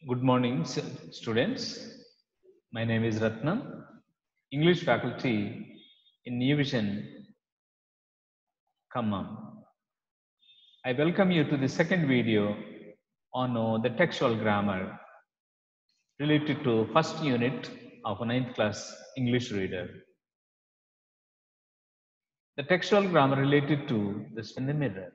Good morning, students. My name is Ratnam, English faculty in New Vision, Khammam. I welcome you to the second video on the textual grammar related to first unit of a 9th class English reader. The textual grammar related to the spin the mirror.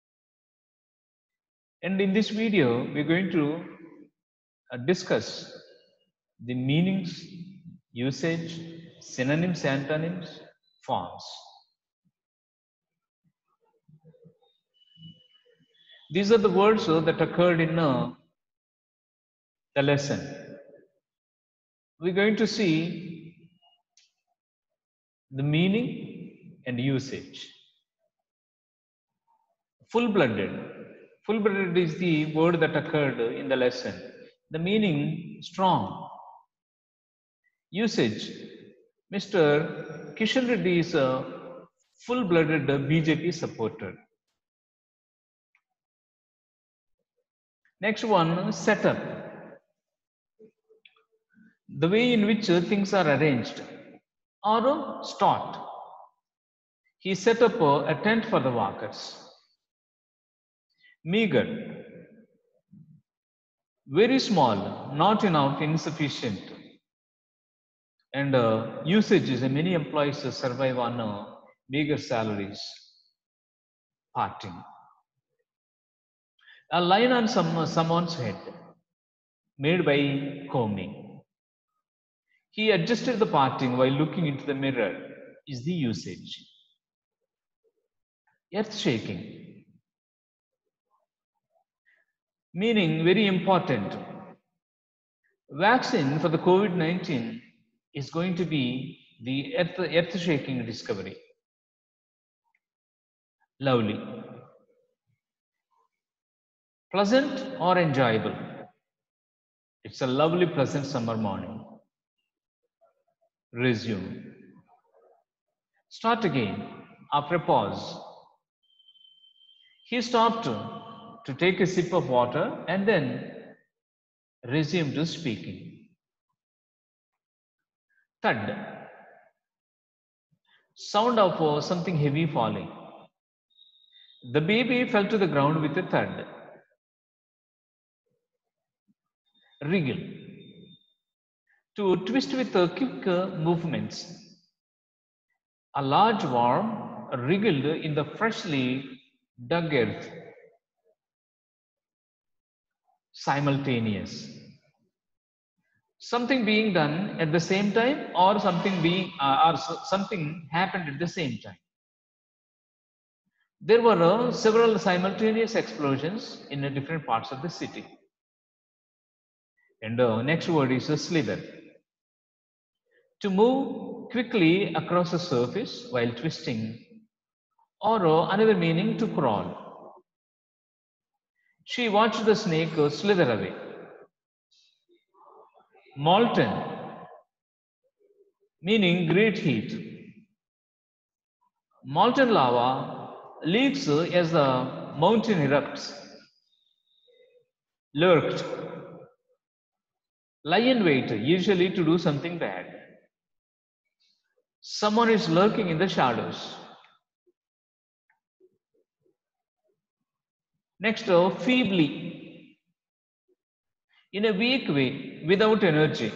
And in this video, we're going to discuss the meanings, usage, synonyms, antonyms, forms. These are the words that occurred in the lesson. We're going to see the meaning and usage. Full-blooded. Full-blooded is the word that occurred in the lesson. The meaning, strong. Usage. Mr. Kishan Reddy is a full-blooded BJP supporter. Next one, setup. The way in which things are arranged or start. He set up a tent for the workers. Meager. Very small, not enough, insufficient. And usage is many employees survive on meager salaries. Parting. A line on someone's head made by combing. He adjusted the parting while looking into the mirror is the usage. Earth shaking. Meaning very important. Vaccine for the COVID-19 is going to be the earth shaking discovery. Lovely. Pleasant or enjoyable. It's a lovely, pleasant summer morning. Resume. Start again after a pause. He stopped to take a sip of water and then resumed speaking. Thud. Sound of something heavy falling. The baby fell to the ground with a thud. Wriggle. To twist with quick movements. A large worm wriggled in the freshly dug earth. Simultaneous. Something being done at the same time, or something happened at the same time. There were several simultaneous explosions in different parts of the city. And the next word is slither. To move quickly across a surface while twisting, or another meaning, to crawl. She watched the snake slither away. Molten, meaning great heat. Molten lava leaks as the mountain erupts. Lurked. Lie in wait, usually to do something bad. Someone is lurking in the shadows. Next, feebly. In a weak way, without energy.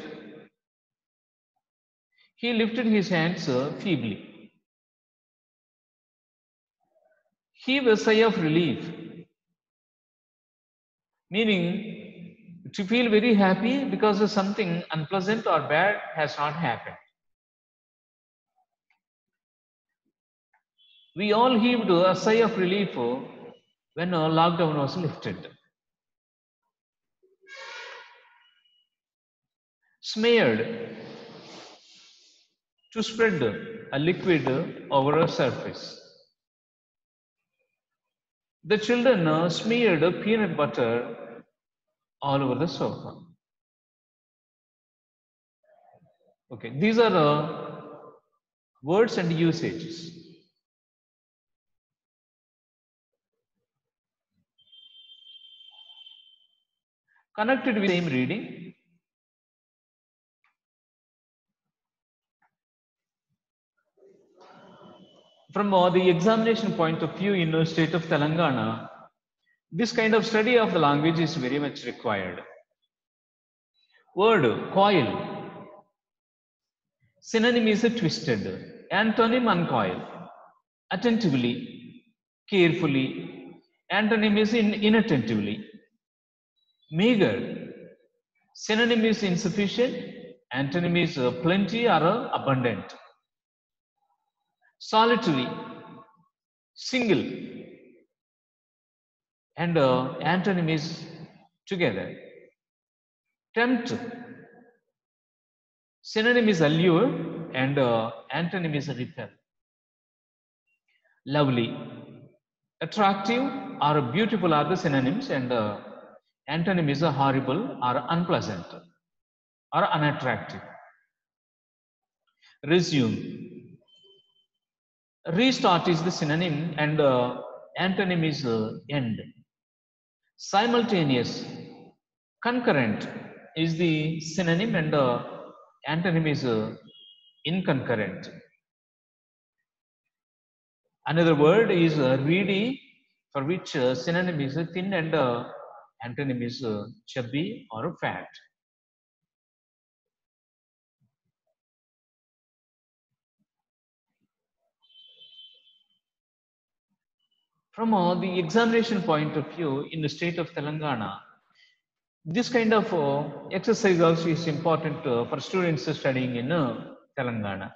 He lifted his hands feebly. Heave a sigh of relief. Meaning, to feel very happy because something unpleasant or bad has not happened. We all heaved a sigh of relief when lockdown was lifted. Smeared. To spread a liquid over a surface. The children smeared peanut butter all over the sofa. Okay, these are words and usages. connected with same reading. From the examination point of view in the state of Telangana, this kind of study of the language is very much required. Word coil, synonym is twisted, antonym uncoil, attentively, carefully, antonym is inattentively. Meager, synonym is insufficient, antonym is plenty or abundant. Solitary, single, and antonym is together. Tempt, synonym is allure and antonym is repel. Lovely, attractive or beautiful are the synonyms, and antonym is horrible or unpleasant or unattractive. Resume, restart is the synonym and antonym is end. Simultaneous, concurrent is the synonym and antonym is inconcurrent. Another word is reedy, for which synonym is thin and antonym is chubby or fat. From the examination point of view in the state of Telangana, this kind of exercise also is important for students studying in Telangana.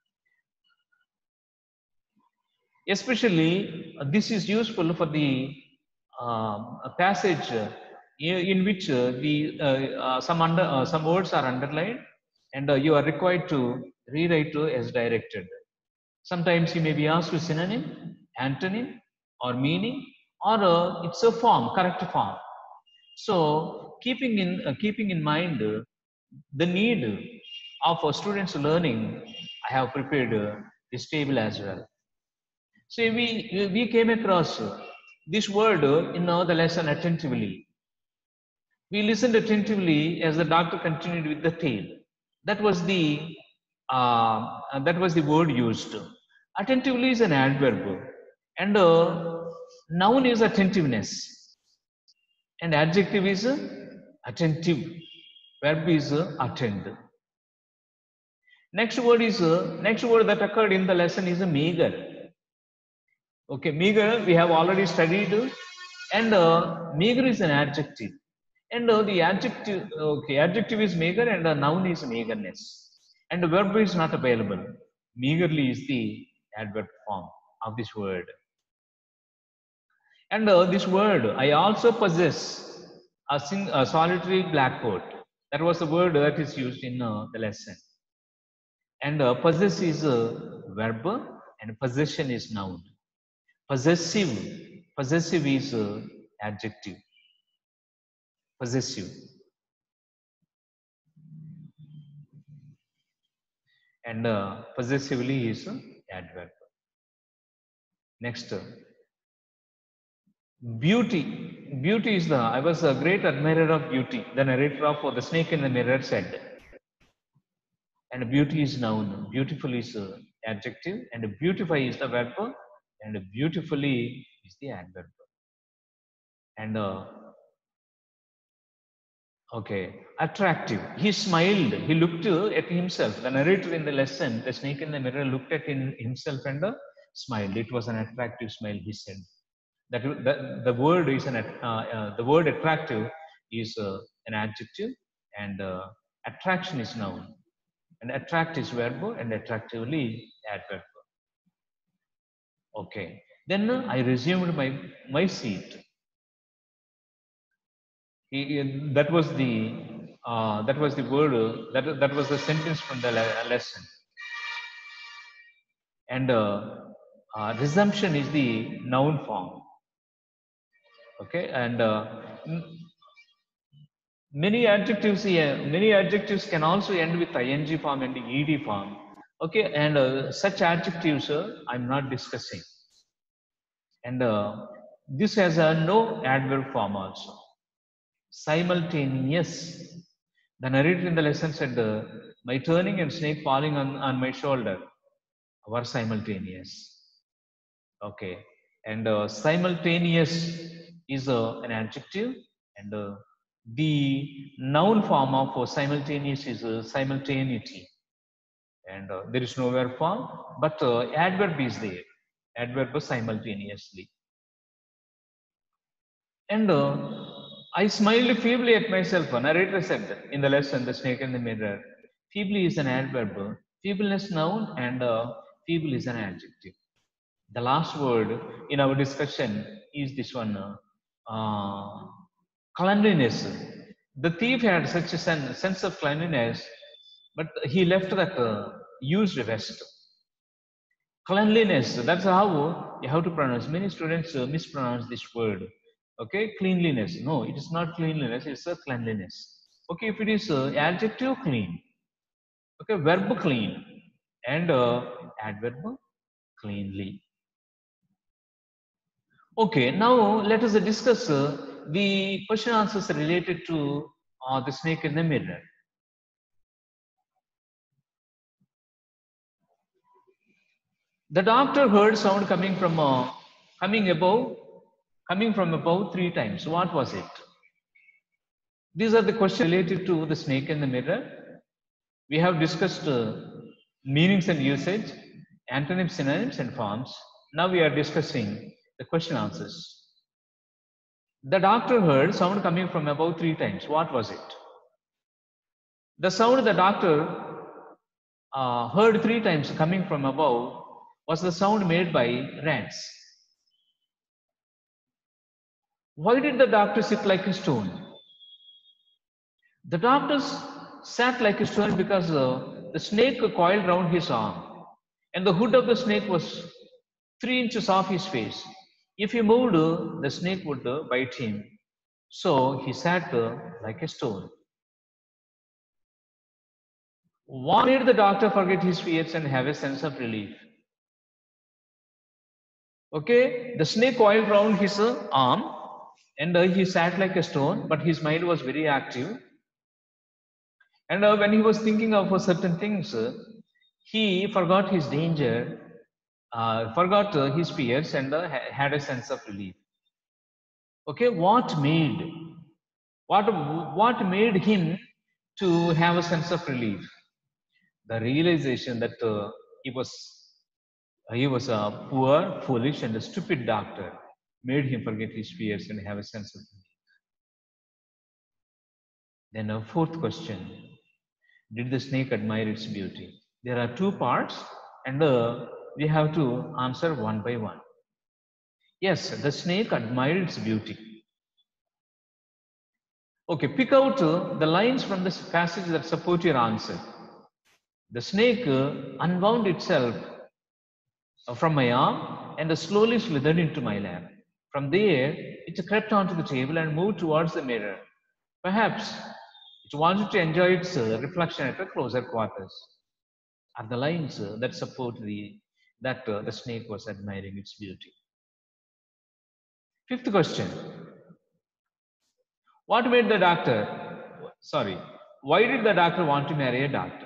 Especially, this is useful for the passage in which some words are underlined, and you are required to rewrite as directed. Sometimes you may be asked with synonym, antonym, or meaning, or it's a form, correct form. So, keeping in mind the need of students learning, I have prepared this table as well. So we came across this word in the lesson attentively. We listened attentively as the doctor continued with the tale. That was the word used. Attentively is an adverb, and noun is attentiveness, and adjective is attentive. Verb is attend. Next word that occurred in the lesson is a meager. Okay, meager we have already studied, and meager is an adjective, and the adjective is meager, and the noun is meagerness, and the verb is not available. Meagerly is the adverb form of this word, and this word I also possess a solitary black coat. That was the word that is used in the lesson, and possess is a verb, and possession is noun. Possessive is adjective. Possessive, and possessively is adverb. Next, beauty. Beauty is I was a great admirer of beauty. The narrator of The Snake in the Mirror said. And beauty is noun. Beautiful is adjective, and beautify is the verb, and beautifully is the adverb. And okay, attractive. He smiled. He looked at himself. The narrator in the lesson, the snake in the mirror, looked at himself and smiled. It was an attractive smile. He said that the word is the word attractive is an adjective, and attraction is noun, and attract is verb, and attractively adverb. Okay. Then I resumed my seat. That was the word that was the sentence from the lesson, and resumption is the noun form. Okay, and many adjectives can also end with ing form and ed form. Okay, and such adjectives I'm not discussing, and this has a no adverb form also. Simultaneous. The narrator in the lesson said, my turning and snake falling on my shoulder were simultaneous. Okay. And simultaneous is an adjective, and the noun form of simultaneous is simultaneity. And there is no verb form, but adverb is there. Adverb simultaneously. And I smiled feebly at myself. Narrator said in the lesson, The Snake and the Mirror. Feebly is an adverb, feebleness noun, and feeble is an adjective. The last word in our discussion is this one, cleanliness. The thief had such a sense of cleanliness, but he left that used vest. Cleanliness, that's how you have to pronounce. Many students mispronounce this word. Okay, cleanliness. No, it is not cleanliness, it's a cleanliness. Okay, if it is adjective, clean. Okay, verb clean, and adverb cleanly. Okay, now let us discuss the question answers related to the snake in the mirror. The doctor heard sound coming from above 3 times. What was it? These are the questions related to the snake in the mirror. We have discussed meanings and usage, antonyms, synonyms, and forms. Now we are discussing the question answers. The doctor heard sound coming from above 3 times. What was it? The sound the doctor heard 3 times coming from above was the sound made by rats. Why did the doctor sit like a stone? The doctor sat like a stone because the snake coiled round his arm, and the hood of the snake was 3 inches off his face. If he moved, the snake would bite him. So he sat like a stone. What made the doctor forget his fears and have a sense of relief? Okay, the snake coiled round his arm, and he sat like a stone, but his mind was very active. And when he was thinking of certain things, he forgot his danger, forgot his fears, and had a sense of relief. Okay, what made him to have a sense of relief? The realization that he was a poor, foolish, and a stupid doctor made him forget his fears and have a sense of relief. Then a fourth question. Did the snake admire its beauty? There are 2 parts, and we have to answer one by one. Yes, the snake admired its beauty. Okay, pick out the lines from this passage that support your answer. The snake unwound itself from my arm and slowly slithered into my lap. From there, it crept onto the table and moved towards the mirror. Perhaps it wanted to enjoy its reflection at a closer quarters. Are the lines that support that the snake was admiring its beauty. Fifth question. What made the doctor, sorry, why did the doctor want to marry a doctor?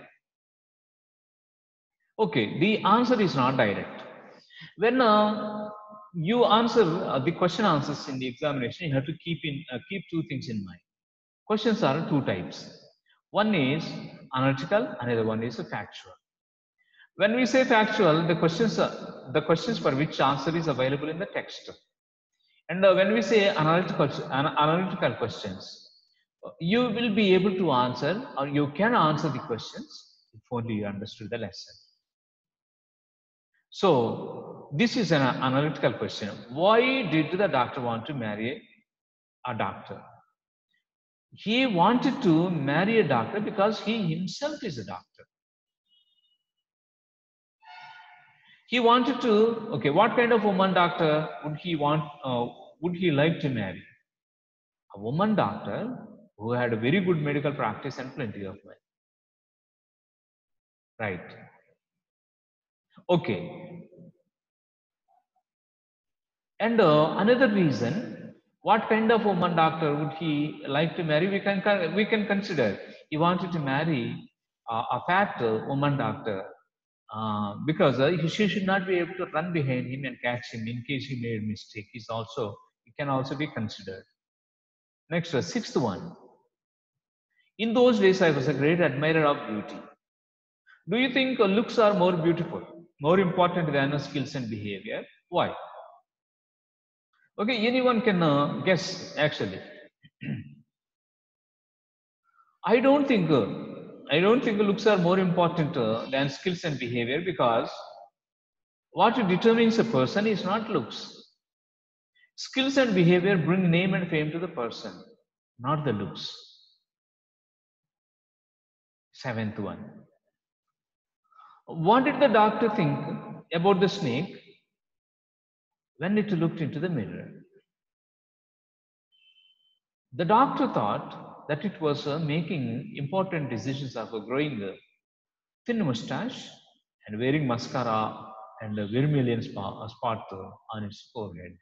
Okay, the answer is not direct. When you answer the question answers in the examination, you have to keep 2 things in mind. Questions are 2 types. One is analytical, another one is factual. When we say factual, the questions for which answer is available in the text. And when we say analytical questions, you will be able to answer, or you can answer the questions if only you understood the lesson. So this is an analytical question. Why did the doctor want to marry a doctor? He wanted to marry a doctor because he himself is a doctor. He wanted to, okay, what kind of woman doctor would he like to marry? A woman doctor who had a very good medical practice and plenty of money. Right. Okay. And another reason, What kind of woman doctor would he like to marry? We can consider he wanted to marry a fat woman doctor because she should not be able to run behind him and catch him in case he made a mistake. He can also be considered. Next, sixth one. In those days, I was a great admirer of beauty. Do you think looks are more beautiful, more important than skills and behavior? Why? Okay, anyone can guess actually. I don't think looks are more important than skills and behavior because what determines a person is not looks. Skills and behavior bring name and fame to the person, not the looks. Seventh one. What did the doctor think about the snake when it looked into the mirror? The doctor thought that it was making important decisions of growing a thin mustache and wearing mascara and a vermilion spot on its forehead.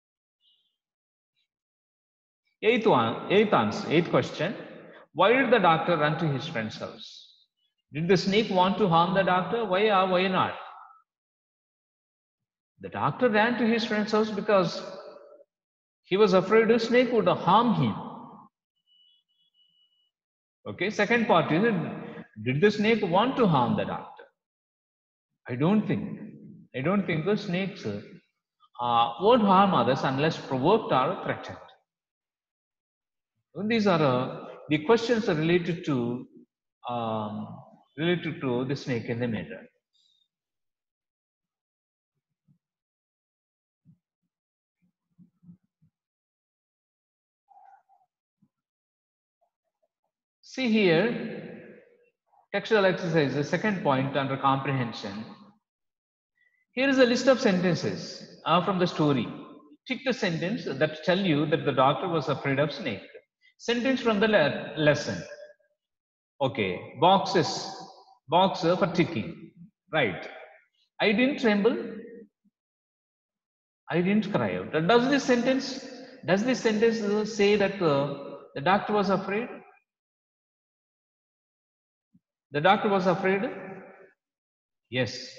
Eighth question. Why did the doctor run to his friend's house? Did the snake want to harm the doctor? Why or why not? The doctor ran to his friend's house because he was afraid the snake would harm him. Okay, second part is, did the snake want to harm the doctor? I don't think the snakes won't harm others unless provoked or threatened. And these are the questions are related to the snake in the mirror. See here, textual exercise, the second point under comprehension. Here is a list of sentences from the story. Tick the sentence that tell you that the doctor was afraid of snake. Sentence from the lesson. Okay, box for ticking. Right. I didn't tremble. I didn't cry out. Does this sentence say that the doctor was afraid? The doctor was afraid? Yes.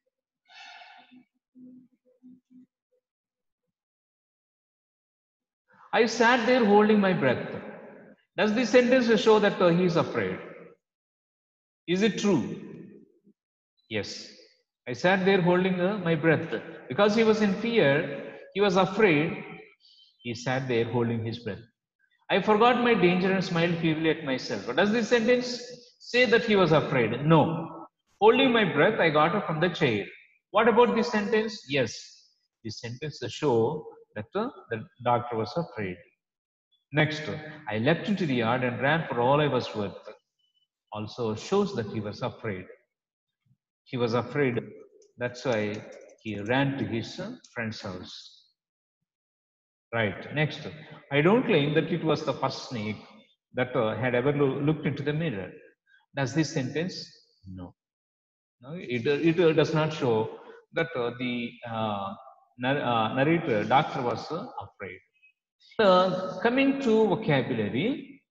I sat there holding my breath. Does this sentence show that he is afraid? Is it true? Yes. I sat there holding my breath. Because he was in fear, he was afraid, he sat there holding his breath. I forgot my danger and smiled feebly at myself. But does this sentence say that he was afraid? No. Holding my breath, I got up from the chair. What about this sentence? Yes. This sentence shows that the doctor was afraid. Next, I leapt into the yard and ran for all I was worth. Also shows that he was afraid. He was afraid. That's why he ran to his friend's house. Right. Next, I don't claim that it was the first snake that had ever looked into the mirror. Does this sentence? No. No, it does not show that the narrator, doctor, was afraid. Coming to vocabulary.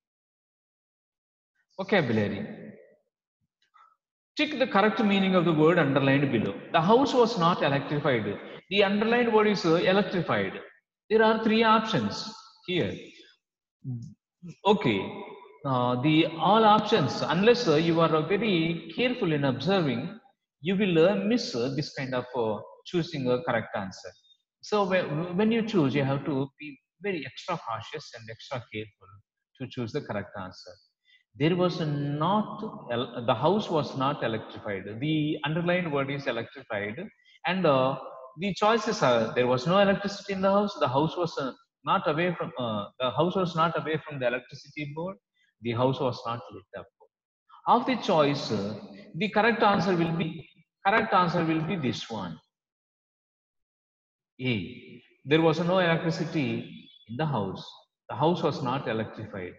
Check the correct meaning of the word underlined below. The house was not electrified. The underlined word is electrified. There are three options here. Okay, the all options, unless you are very careful in observing, you will miss this kind of choosing a correct answer. So when you choose, you have to be very extra cautious and extra careful to choose the correct answer. There was not, the house was not electrified. The underlined word is electrified. And the choices are, there was no electricity in the house. The house was not away from, the electricity board. The house was not lit up. Of the choice, the correct answer will be this one. A. There was no electricity in the house. The house was not electrified.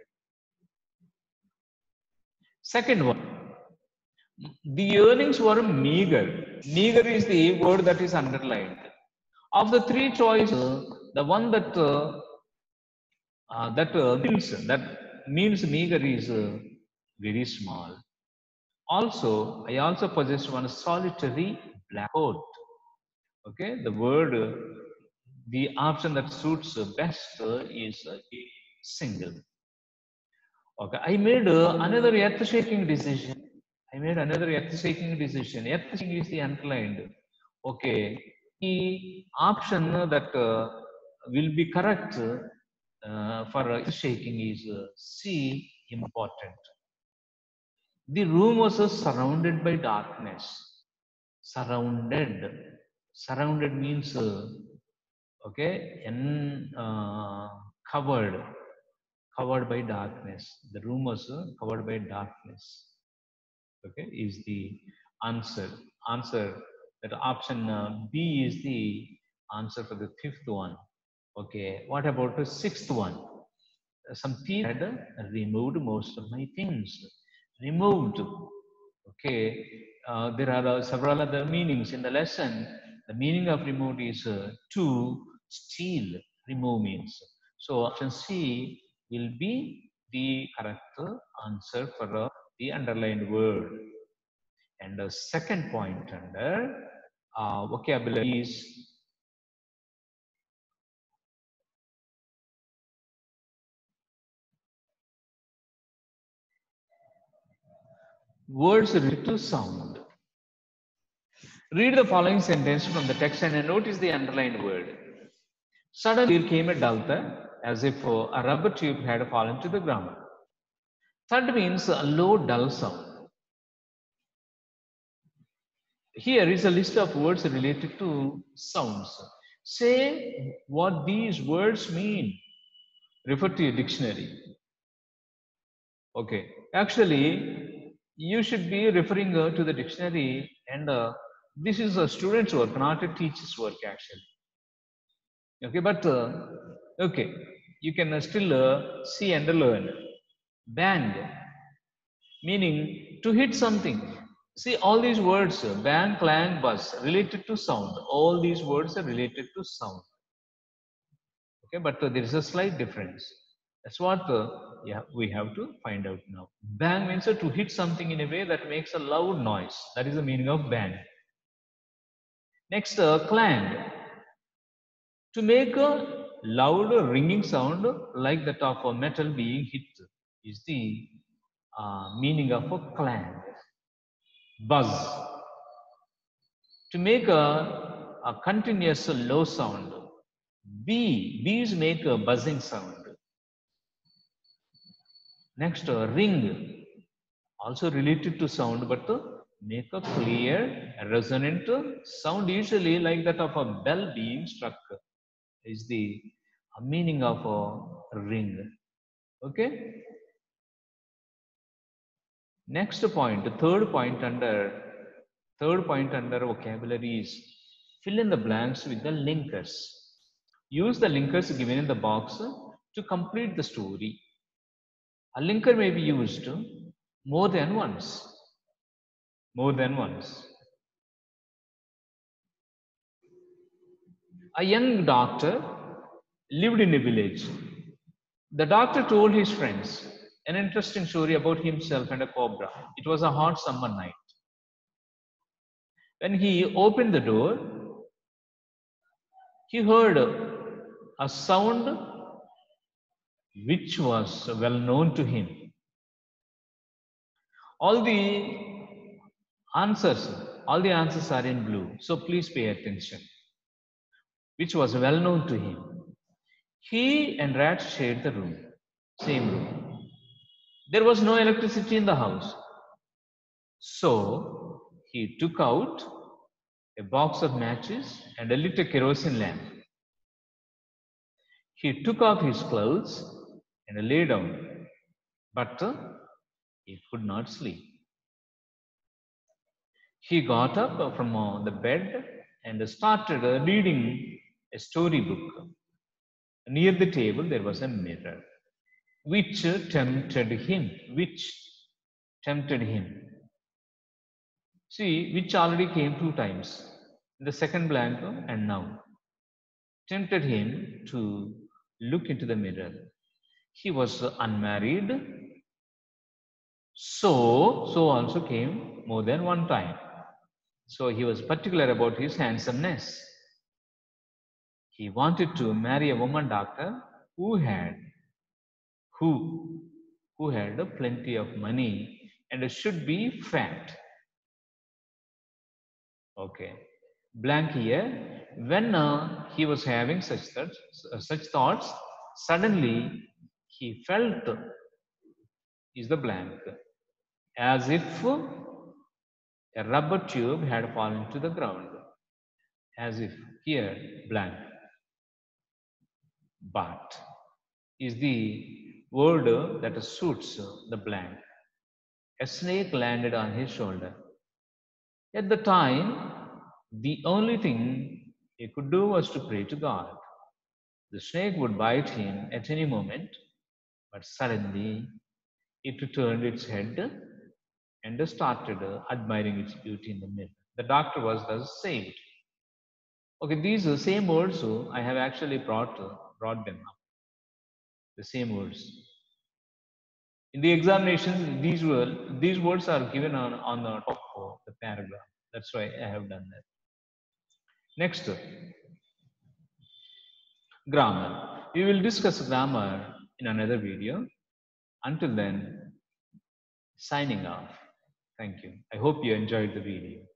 Second one, the earnings were meager. Meager is the word that is underlined. Of the three choices, the one that that means meager is very small. Also, I also possess one solitary black coat. Okay, the option that suits best is single. Okay, I made another earth-shaking decision. I made another earth-shaking decision. Earth-shaking is the underlined. Okay, the option that will be correct for earth-shaking is C, important. The room was surrounded by darkness. Surrounded. Surrounded means okay, covered, covered by darkness. The room was covered by darkness. Okay, is the answer. Answer that option B is the answer for the fifth one. Okay, what about the sixth one? Some people had removed most of my things. Removed. Okay, there are several other meanings in the lesson. The meaning of removed is to steal. Remove means. So option C will be the correct answer for the underlined word. And the second point under vocabulary is words related to sound. Read the following sentence from the text and notice the underlined word. Suddenly there came a dull thud, as if a rubber tube had fallen to the ground. Thud means a low, dull sound. Here is a list of words related to sounds. Say what these words mean. Refer to your dictionary. Okay, actually, you should be referring to the dictionary, and this is a student's work, not a teacher's work, actually. Okay, but okay, you can still see and learn. Bang, meaning to hit something. See, all these words, bang, clang, buzz, related to sound. All these words are related to sound. Okay, but there is a slight difference. That's what yeah, we have to find out now. Bang means to hit something in a way that makes a loud noise. That is the meaning of bang. Next, clang. To make a loud ringing sound like that of a metal being hit is the meaning of a clang. Buzz. To make a continuous low sound. Bees make a buzzing sound. Next, ring, also related to sound, but make a clear, resonant sound, usually like that of a bell being struck, is the meaning of a ring. Okay. Next point, third point under vocabulary is fill in the blanks with the linkers. Use the linkers given in the box to complete the story. A linker may be used more than once. More than once. A young doctor lived in a village. The doctor told his friends an interesting story about himself and a cobra. It was a hot summer night. When he opened the door, he heard a sound which was well known to him. All the answers, all the answers are in blue. So please pay attention. Which was well known to him. He and Rat shared the room, same room. There was no electricity in the house. So he took out a box of matches and lit a kerosene lamp. He took off his clothes and lay down, but he could not sleep. He got up from the bed and started reading a storybook. Near the table, there was a mirror, which tempted him. Which tempted him. See, which already came 2 times. In the second blank and now. Tempted him to look into the mirror. He was unmarried. So also came more than one time. So he was particular about his handsomeness. He wanted to marry a woman doctor who had who who had plenty of money and should be fat. Okay. Blank here. When he was having such thoughts, suddenly he felt is the blank, as if a rubber tube had fallen to the ground, as if here blank. But is the word that suits the blank. A snake landed on his shoulder. At the time, the only thing he could do was to pray to God. The snake would bite him at any moment, but suddenly it turned its head and started admiring its beauty in the mirror. The doctor was thus saved. Okay, these same words I have actually brought them up. The same words. In the examination, these words are given on the top of the paragraph. That's why I have done that. Next, grammar. We will discuss grammar in another video. Until then, signing off. Thank you. I hope you enjoyed the video.